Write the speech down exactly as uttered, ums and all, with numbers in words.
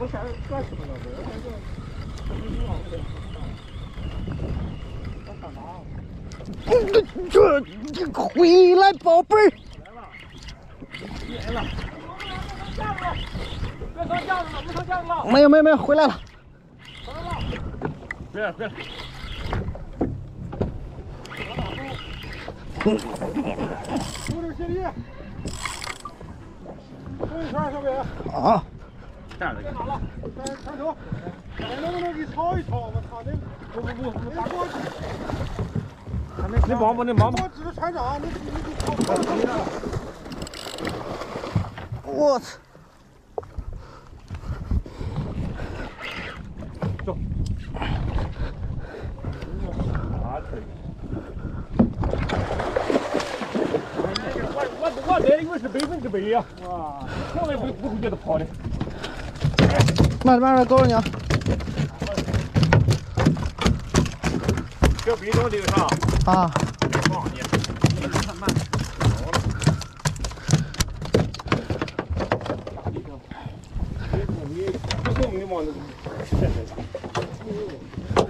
都干干什么了？ 这这回来，宝贝儿。 来了。别上架子了，别上架子了。 没有没有没有，回来了。 回来了。别了别了。多点谢力。收一圈，小伟。 啊。 站着。别拿了，看看手。看能不能给抄一抄？我操，那不不不，打过去。你忙不？你忙不？我只是船长，你你你抄抄抄。 我操！ 走。啊，可以。我我我这以为是百分之百呀！哇，千万不不会觉得跑的。 慢点慢点，勾着你啊！ 这比中这个啥？ 啊。 放你，你看慢。你往那，